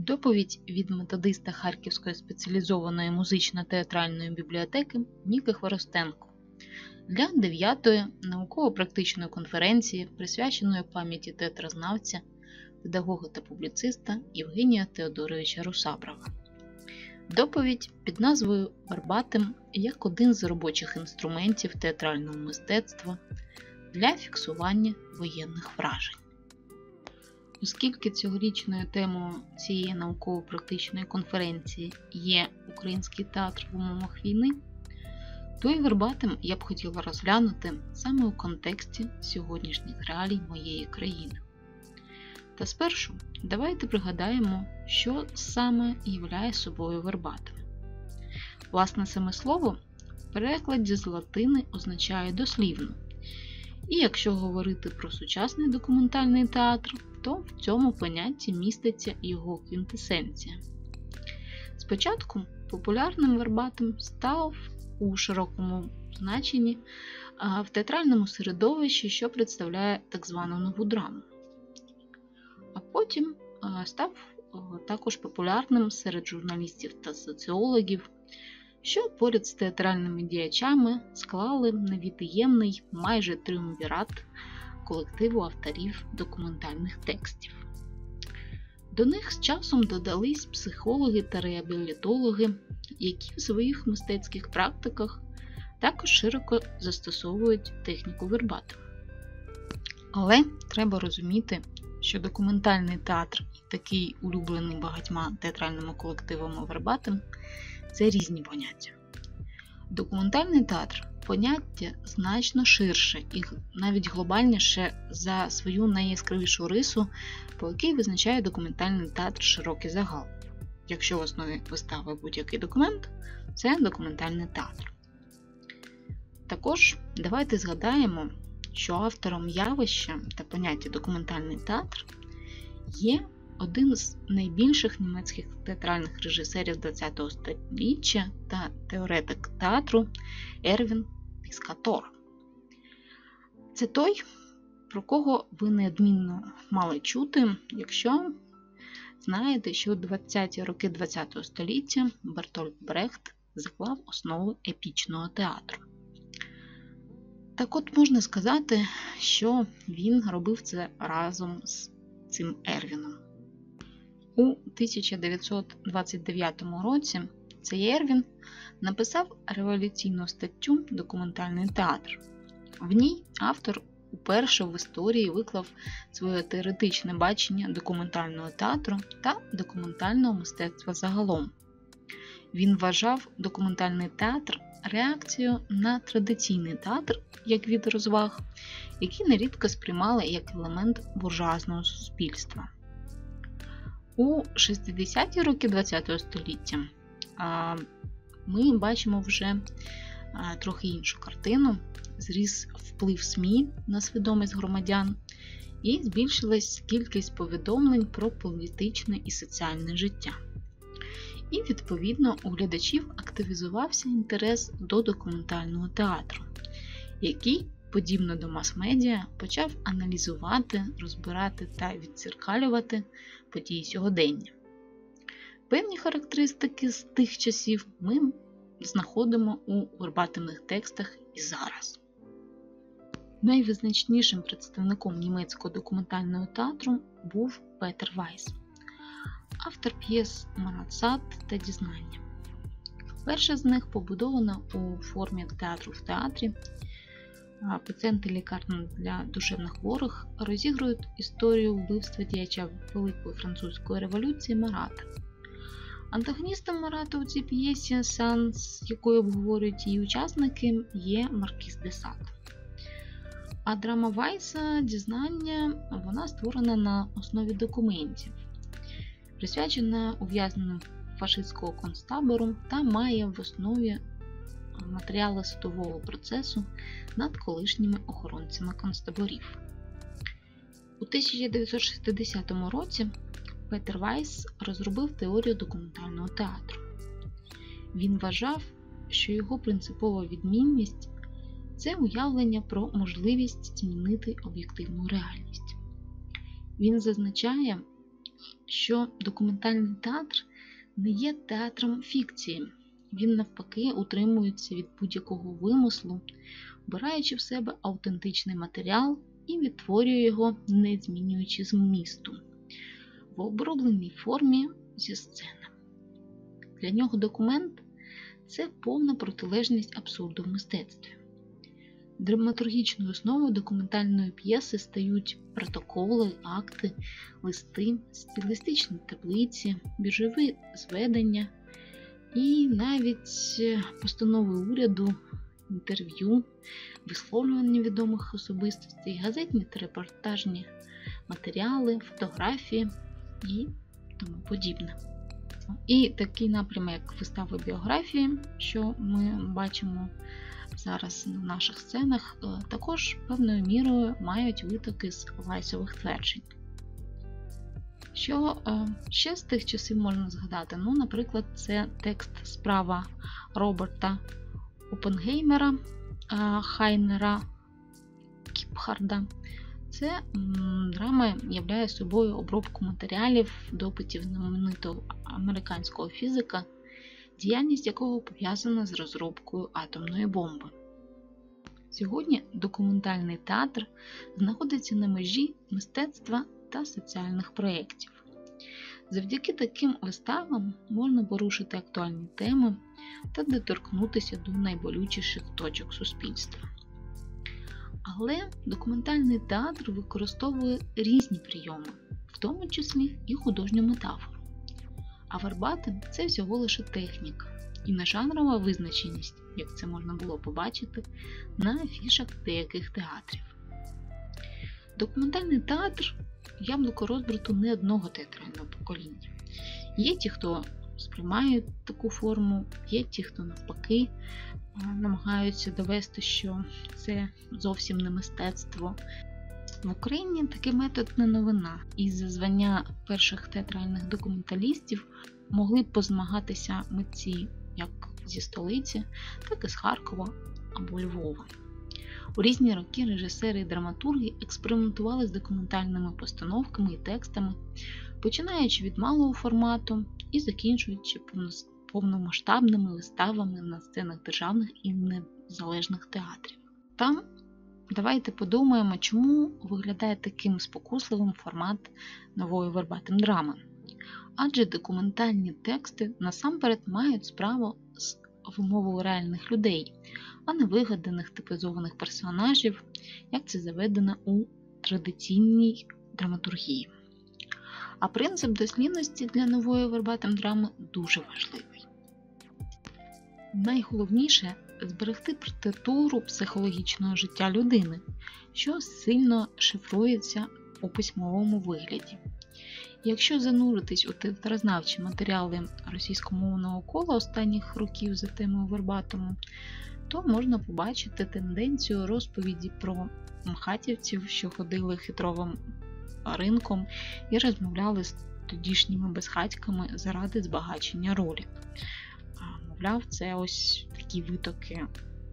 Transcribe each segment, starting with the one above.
Доповідь від методиста Харківської спеціалізованої музично-театральної бібліотеки Ніки Хворостенко для 9-ї науково-практичної конференції, присвяченої пам'яті театрознавця, педагога та публіциста Євгенія Теодоровича Русаброва. Доповідь під назвою «Вербатим як один з робочих інструментів театрального мистецтва для фіксування воєнних вражень». Оскільки цьогорічною темою цієї науково-практичної конференції є український театр в умовах війни, то і вербатим я б хотіла розглянути саме у контексті сьогоднішніх реалій моєї країни. Та спершу давайте пригадаємо, що саме являє собою вербатим. Власне, саме слово в перекладі з латини означає дослівно. І якщо говорити про сучасний документальний театр, то в цьому понятті міститься його квінтесенція. Спочатку популярним вербатим став у широкому значенні в театральному середовищі, що представляє так звану нову драму. А потім став також популярним серед журналістів та соціологів, що поряд з театральними діячами склали невід'ємний майже тріумвірат колективу авторів документальних текстів. До них з часом додались психологи та реабілітологи, які в своїх мистецьких практиках також широко застосовують техніку вербатим. Але треба розуміти, що документальний театр і такий улюблений багатьма театральними колективами вербатим – це різні поняття. Документальний театр – поняття значно ширше і навіть глобальніше за свою найяскравішу рису, по якій визначає документальний театр широкий загал. Якщо в основі вистави будь-який документ – це документальний театр. Також давайте згадаємо, що автором явища та поняття документальний театр є один з найбільших німецьких театральних режисерів ХХ століття та теоретик театру Ервін Піскатор. Це той, про кого ви неодмінно мали чути, якщо знаєте, що у 20-ті роки ХХ століття Бертольд Брехт заклав основи епічного театру. Так от можна сказати, що він робив це разом з цим Ервіном. У 1929 році цей Ервін написав революційну статтю «Документальний театр». В ній автор уперше в історії виклав своє теоретичне бачення документального театру та документального мистецтва загалом. Він вважав документальний театр реакцією на традиційний театр як від розваг, які нерідко сприймали як елемент буржуазного суспільства. У 60-ті роки ХХ століття ми бачимо вже трохи іншу картину. Зріс вплив СМІ на свідомість громадян і збільшилась кількість повідомлень про політичне і соціальне життя. І, відповідно, у глядачів активізувався інтерес до документального театру, який, подібно до мас-медіа, почав аналізувати, розбирати та віддзеркалювати події сьогодення. Певні характеристики з тих часів ми знаходимо у вербатимних текстах і зараз. Найвизначнішим представником німецького документального театру був Петер Вайс, автор п'єс «Монацад» та «Дізнання». Перша з них побудована у формі театру в театрі. Пацієнти лікарні для душевнохворих розігрують історію вбивства діяча Великої французької революції Марата. Антагоністом Марата у цій п'єсі, сеанс якої обговорюють її учасники, є маркіз де Сад. А драма Вайса «Дізнання» вона створена на основі документів, присвячена ув'язненим фашистського концтабору та має в основі матеріали судового процесу над колишніми охоронцями концтаборів. У 1960 році Петер Вайс розробив теорію документального театру. Він вважав, що його принципова відмінність – це уявлення про можливість змінити об'єктивну реальність. Він зазначає, що документальний театр не є театром фікції. Він навпаки утримується від будь-якого вимислу, вбираючи в себе автентичний матеріал і відтворює його, не змінюючи змісту, в обробленій формі зі сцени. Для нього документ – це повна протилежність абсурду в мистецтві. Драматургічною основою документальної п'єси стають протоколи, акти, листи, стилістичні таблиці, біржові зведення і навіть постанови уряду, інтерв'ю, висловлювання відомих особистостей, газетні та репортажні матеріали, фотографії і тому подібне. І такий напрям, як вистави біографії, що ми бачимо зараз на наших сценах, також певною мірою мають витоки з Вайсових тверджень. Що ще з тих часів можна згадати? Наприклад, це текст справа Роберта Оппенгеймера, Хайнера Кіпхарда. Це драма являє собою обробку матеріалів, допитів знаменитого американського фізика, діяльність якого пов'язана з розробкою атомної бомби. Сьогодні документальний театр знаходиться на межі мистецтва та соціальних проєктів. Завдяки таким виставам можна порушити актуальні теми та доторкнутися до найболючіших точок суспільства. Але документальний театр використовує різні прийоми, в тому числі і художню метафору. А вербатим – це всього лише техніка і не жанрова визначеність, як це можна було побачити на афішах деяких театрів. Документальний театр – яблуко розбрату не одного театрального покоління. Є ті, хто сприймають таку форму, є ті, хто навпаки намагаються довести, що це зовсім не мистецтво. В Україні такий метод не новина, і за звання перших театральних документалістів могли б позмагатися митці як зі столиці, так і з Харкова або Львова. У різні роки режисери і драматурги експериментували з документальними постановками і текстами, починаючи від малого формату і закінчуючи повномасштабними виставами на сценах державних і незалежних театрів. Там давайте подумаємо, чому виглядає таким спокусливим формат нової вербатим драми. Адже документальні тексти насамперед мають справу з вимовою реальних людей, а не вигаданих типізованих персонажів, як це заведено у традиційній драматургії. А принцип дослідності для нової вербатим драми дуже важливий. Найголовніше – зберегти партитуру психологічного життя людини, що сильно шифрується у письмовому вигляді. Якщо зануритись у театрознавчі матеріали російськомовного кола останніх років за темою вербатиму, то можна побачити тенденцію розповіді про мхатівців, що ходили хитровим ринком і розмовляли з тодішніми безхатьками заради збагачення ролі. Мовляв, це ось такі витоки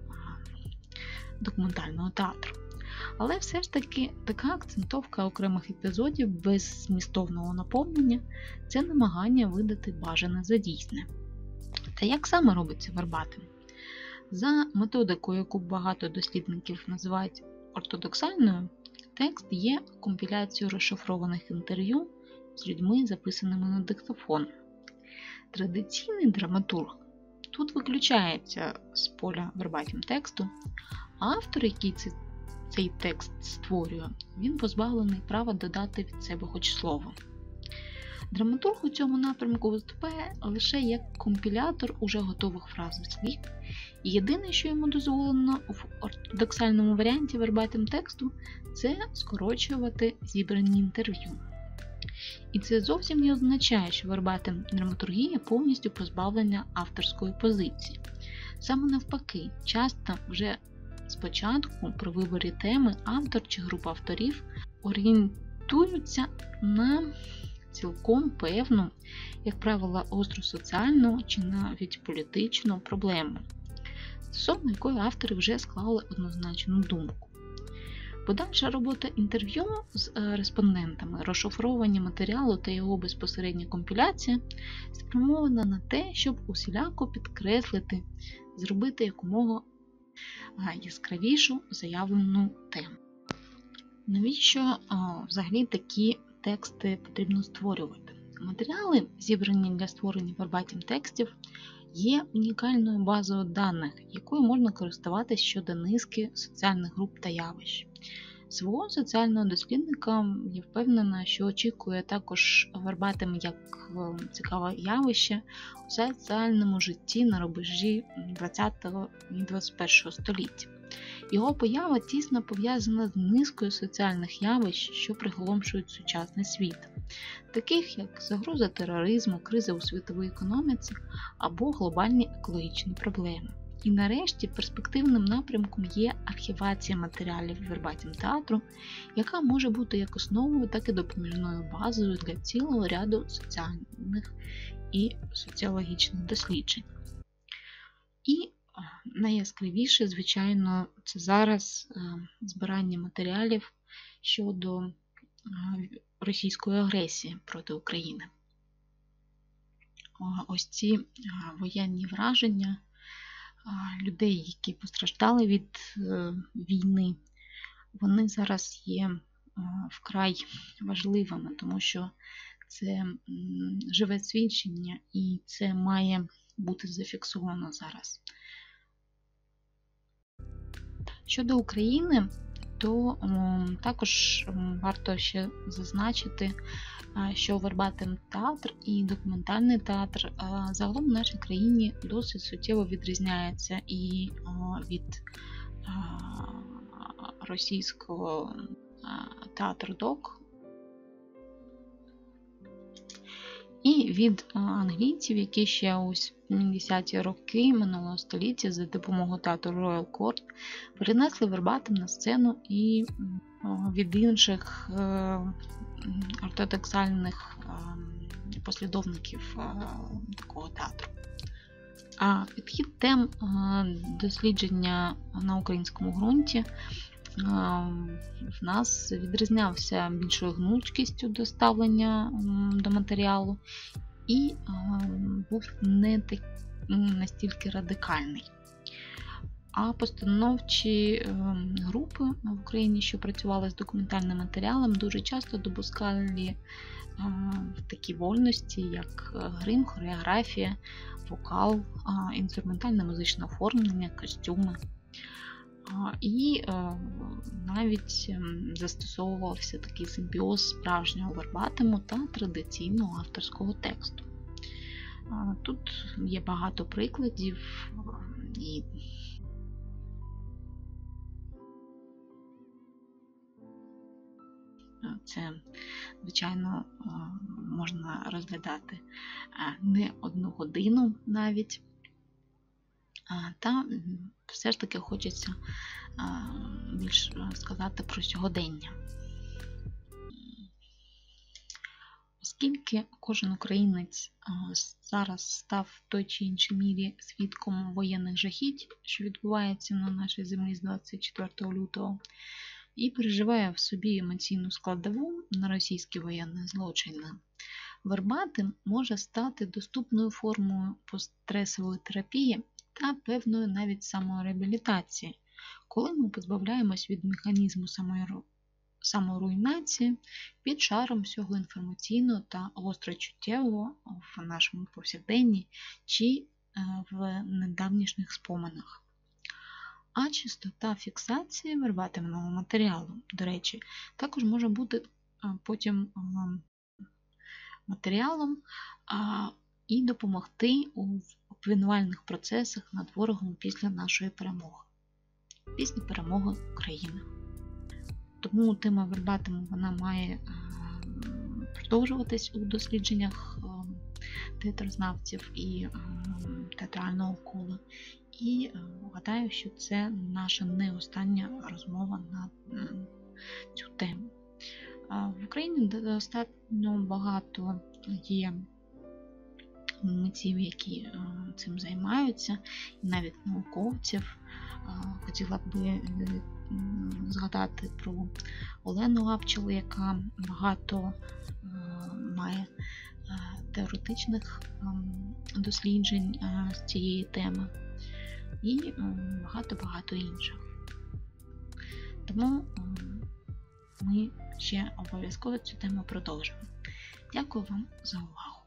документального театру. Але все ж таки така акцентовка окремих епізодів без змістовного наповнення – це намагання видати бажане за дійсне. Та як саме робиться вербатим? За методикою, яку багато дослідників називають ортодоксальною, текст є компіляцією розшифрованих інтерв'ю з людьми, записаними на диктофон. Традиційний драматург тут виключається з поля вербатим тексту, а автор, який цей текст створює, він позбавлений права додати від себе хоч слово. Драматург у цьому напрямку виступає лише як компілятор уже готових фраз і слів, і єдине, що йому дозволено в ортодоксальному варіанті вербатим тексту, це скорочувати зібрані інтерв'ю. І це зовсім не означає, що вербатим драматургія повністю позбавлена авторської позиції. Саме навпаки, часто вже спочатку при виборі теми автор чи група авторів орієнтуються на цілком певну, як правило, остру соціальну чи навіть політичну проблему, стосовно якої автори вже склали однозначну думку. Подальша робота інтерв'ю з респондентами, розшифровування матеріалу та його безпосередня компіляція спрямована на те, щоб усіляко підкреслити, зробити якомога яскравішу заявлену тему. Навіщо взагалі такі тексти потрібно створювати? Матеріали, зібрані для створення вербатім текстів, є унікальною базою даних, якою можна користуватися щодо низки соціальних груп та явищ. Свого соціального дослідника я впевнена, що очікує також вербатим як цікаве явище у соціальному житті на рубежі 20-го і 21-го століття. Його поява тісно пов'язана з низкою соціальних явищ, що приголомшують сучасний світ, таких як загроза тероризму, криза у світовій економіці або глобальні екологічні проблеми. І нарешті перспективним напрямком є архівація матеріалів вербатім театру, яка може бути як основою, так і допоміжною базою для цілого ряду соціальних і соціологічних досліджень. І найяскравіше, звичайно, це зараз збирання матеріалів щодо російської агресії проти України. Ось ці воєнні враження людей, які постраждали від війни, вони зараз є вкрай важливими, тому що це живе свідчення і це має бути зафіксовано зараз. Щодо України, то також варто ще зазначити, що вербатим театр і документальний театр загалом в нашій країні досить суттєво відрізняється і від російського театру док, і від англійців, які ще у 70-ті роки минулого століття за допомогою театру Royal Court перенесли вербатим на сцену і від інших ортодоксальних послідовників такого театру. Підхід тем дослідження на українському ґрунті в нас відрізнявся більшою гнучкістю до ставлення до матеріалу і був не настільки радикальний. А постановчі групи в Україні, що працювали з документальним матеріалом, дуже часто допускали такі вольності, як грим, хореографія, вокал, інструментальне музичне оформлення, костюми. І навіть застосовувався такий симбіоз справжнього вербатиму та традиційного авторського тексту. Тут є багато прикладів, і це, звичайно, можна розглядати не одну годину навіть. Та все ж таки хочеться більш сказати про сьогодення. Оскільки кожен українець зараз став в той чи іншій мірі свідком воєнних жахіть, що відбувається на нашій землі з 24 лютого, і переживає в собі емоційну складову на російські воєнні злочини, вербатим може стати доступною формою постстресової терапії та певною навіть самореабілітації, коли ми позбавляємось від механізму саморуйнації під шаром всього інформаційного та гострочуттєвого в нашому повсякденні чи в недавнішніх споминах. А частота фіксації вербатимного матеріалу, до речі, також може бути потім матеріалом і допомогти у обвинувальних процесах над ворогом після нашої перемоги, після перемоги України. Тому тема вербатиму вона має продовжуватись у дослідженнях театрознавців і театрального кола. І гадаю, що це наша не остання розмова на цю тему. В Україні достатньо багато є митців, які цим займаються, і навіть науковців. Хотіла б згадати про Олену Авчеву, яка багато має теоретичних досліджень з цієї теми, і багато-багато інших. Тому ми ще обов'язково цю тему продовжимо. Дякую вам за увагу.